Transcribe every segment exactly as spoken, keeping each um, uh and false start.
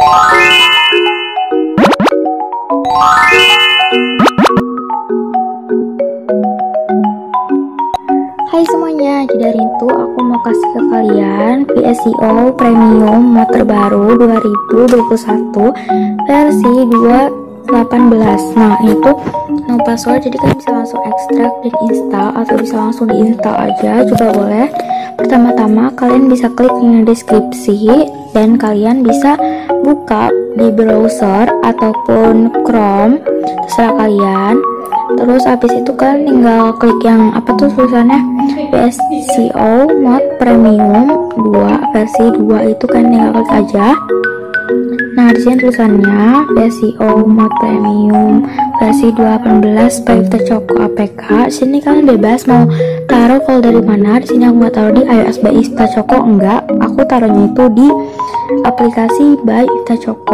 Hai semuanya, jadi hari itu aku mau kasih ke kalian V S C O Premium mod terbaru dua ribu dua puluh satu versi dua titik delapan belas. Nah itu no password, jadi kalian bisa langsung ekstrak dan install, atau bisa langsung diinstal aja juga boleh. Pertama-tama kalian bisa klik link deskripsi dan kalian bisa buka di browser ataupun Chrome, terserah kalian. Terus habis itu kalian tinggal klik yang apa tuh tulisannya V S C O mod premium dua versi dua, itu kan tinggal klik aja. Nah di sini tulisannya V S C O mod premium versi dua titik delapan belas by Vita Choco A P K. Sini kalian bebas mau taruh kalau dari mana. Di sini aku nggak taruh di iOS by Vita Choco, enggak, aku taruhnya itu di aplikasi by Vita Choco.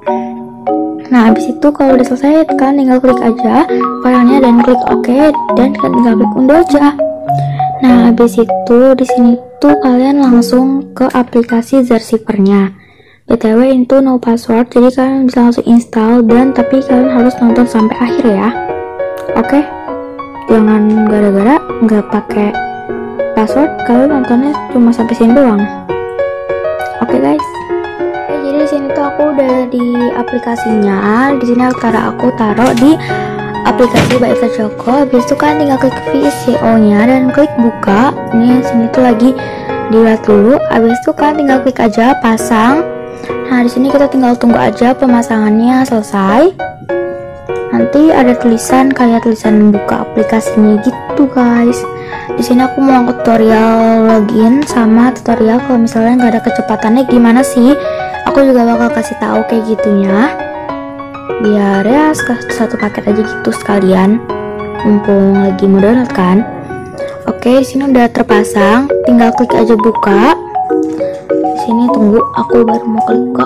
Nah habis itu kalau udah selesai kalian tinggal klik aja filenya dan klik OK, dan kalian tinggal klik unduh aja. Nah habis itu di sini tuh kalian langsung ke aplikasi Zarsivernya. B T W itu no password, jadi kalian bisa langsung install, dan tapi kalian harus nonton sampai akhir ya. Oke, jangan gara-gara nggak pakai password kalian nontonnya cuma sampai sini doang. Oke guys. Jadi di sini tuh aku udah di aplikasinya. Di sini aku taruh aku taruh di aplikasi by Vita Choco. Habis itu kan tinggal klik V S C O-nya dan klik buka. Ini sini tuh lagi dilihat dulu. Habis itu kan tinggal klik aja pasang. Nah di sini kita tinggal tunggu aja pemasangannya selesai. Nanti ada tulisan kayak tulisan buka aplikasinya gitu guys. Di sini aku mau tutorial login sama tutorial kalau misalnya nggak ada kecepatannya gimana sih. Aku juga bakal kasih tahu kayak gitunya, biar ya satu paket aja gitu sekalian, mumpung lagi mau download kan. Oke, sini udah terpasang, tinggal klik aja buka. Sini tunggu, aku baru mau klik buka.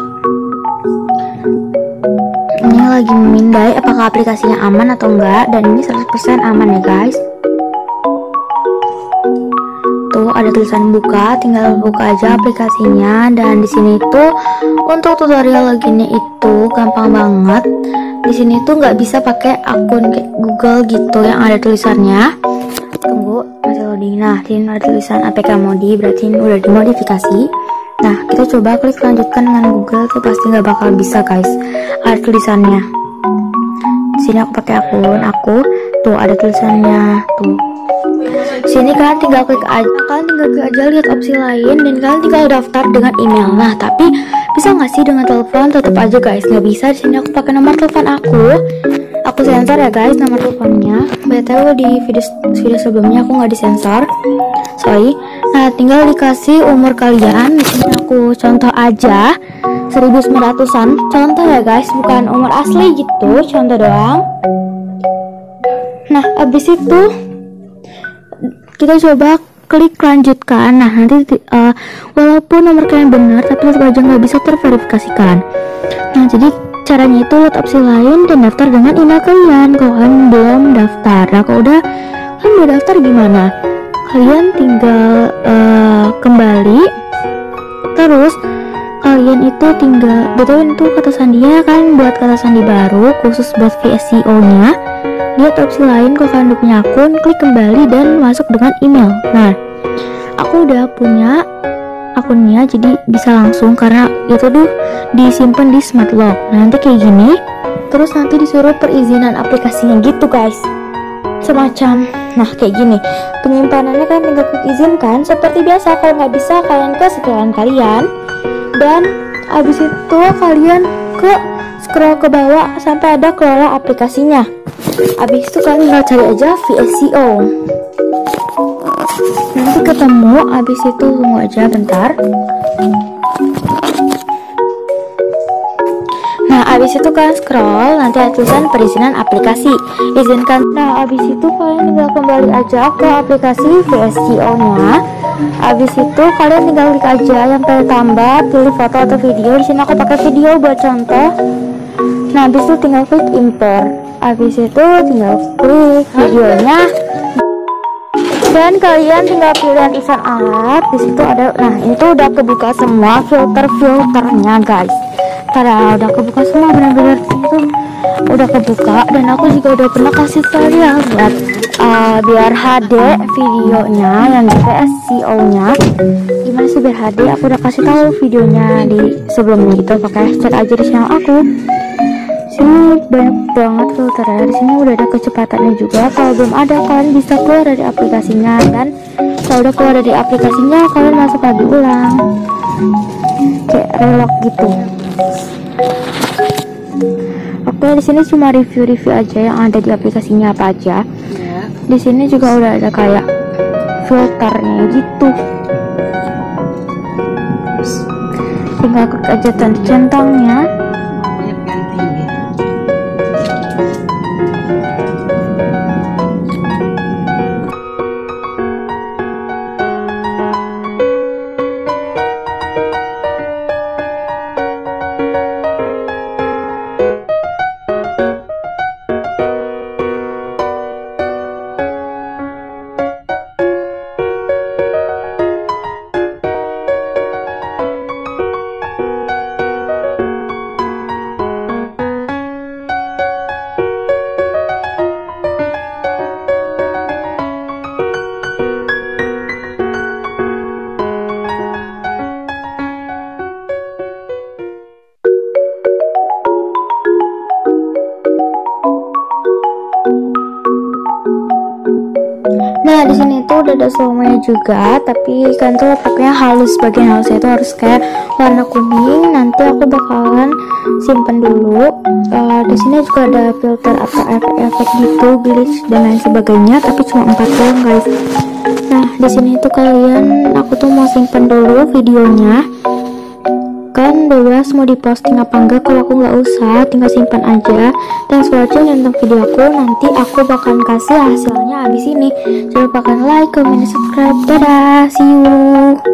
Ini lagi memindai apakah aplikasinya aman atau enggak, dan ini seratus persen aman ya guys. Tuh ada tulisan buka, tinggal buka aja aplikasinya. Dan di sini tuh untuk tutorial loginnya itu gampang banget. Di sini tuh nggak bisa pakai akun kayak Google gitu yang ada tulisannya. Tunggu, masih loading. Nah, ini ada tulisan A P K modi, berarti ini udah dimodifikasi. Nah, kita coba klik lanjutkan dengan Google, tuh pasti nggak bakal bisa guys. Ada tulisannya. Di sini aku pakai akun aku, tuh ada tulisannya tuh. Sini kalian tinggal klik aja, kalian tinggal klik aja lihat opsi lain, dan kalian tinggal daftar dengan email. Nah tapi bisa nggak sih dengan telepon? Tetap aja guys nggak bisa. Di sini aku pakai nomor telepon aku. Aku sensor ya guys nomor teleponnya. B T W di video video sebelumnya aku nggak disensor, sorry. Nah tinggal dikasih umur kalian. Di sini aku contoh aja seribu sembilan ratusan, contoh ya guys, bukan umur asli gitu, contoh doang. Nah abis itu kita coba klik lanjutkan. Nah nanti uh, walaupun nomor kalian benar tapi tetap aja nggak bisa terverifikasikan. Nah jadi caranya itu lihat opsi lain dan daftar dengan email kalian kalau kalian belum daftar. Nah kalau udah kalian udah daftar gimana? Kalian tinggal uh, kembali, terus kalian itu tinggal betul itu kata sandinya kan, buat kata sandi baru khusus buat V S C O-nya. Lihat opsi lain kalau kalian udah punya akun, klik kembali dan masuk dengan email. Nah aku udah punya akunnya, jadi bisa langsung karena itu tuh disimpan di smart lock. Nah, nanti kayak gini, terus nanti disuruh perizinan aplikasinya gitu guys, semacam nah kayak gini penyimpanannya. Kan tinggal klik izinkan seperti biasa. Kalau nggak bisa kalian ke setelan kalian, dan abis itu kalian ke scroll ke bawah sampai ada kelola aplikasinya. Abis itu kalian tinggal cari aja V S C O, nanti ketemu. Abis itu tunggu aja bentar. Nah abis itu kalian scroll, nanti ada tulisan perizinan aplikasi, izinkan. Nah abis itu kalian tinggal kembali aja ke aplikasi V S C O nya. Abis itu kalian tinggal klik aja yang pilih tambah, pilih foto atau video. Di sini aku pakai video buat contoh. Nah abis itu tinggal klik import. Abis itu tinggal klik videonya, dan kalian tinggal pilih tulisan alat. Di situ ada, nah itu udah kebuka semua filter-filternya guys. Tada, udah kebuka semua, benar-benar itu udah kebuka. Dan aku juga udah pernah kasih kalian lihat uh, biar H D videonya yang di P S C O nya gimana sih biar H D. Aku udah kasih tahu videonya di sebelumnya gitu, pakai cek aja di channel aku. Sini banyak banget filternya, di sini udah ada kecepatannya juga. Kalau belum ada, kalian bisa keluar dari aplikasinya, dan kalau udah keluar dari aplikasinya kalian masuk lagi ulang kayak relog gitu. Oke, di sini cuma review-review aja yang ada di aplikasinya apa aja. Di sini juga udah ada kayak filternya gitu. Tinggal klik aja tanda centangnya. Nah, di sini tuh udah ada slow-mo juga, tapi kan tuh pakainya halus, bagian halusnya itu harus kayak warna kuning. Nanti aku bakalan simpen dulu. Uh, di sini juga ada filter atau efek-efek gitu, glitch dan lain sebagainya, tapi cuma empat doang guys. Nah, di sini tuh kalian, aku tuh mau simpen dulu videonya. Kan bebas mau diposting apa enggak, kalau aku nggak usah, tinggal simpan aja. Dan watching tentang video aku, nanti aku bakalan kasih hasilnya abis ini. Jangan lupa like, comment, subscribe. Dadah, see you.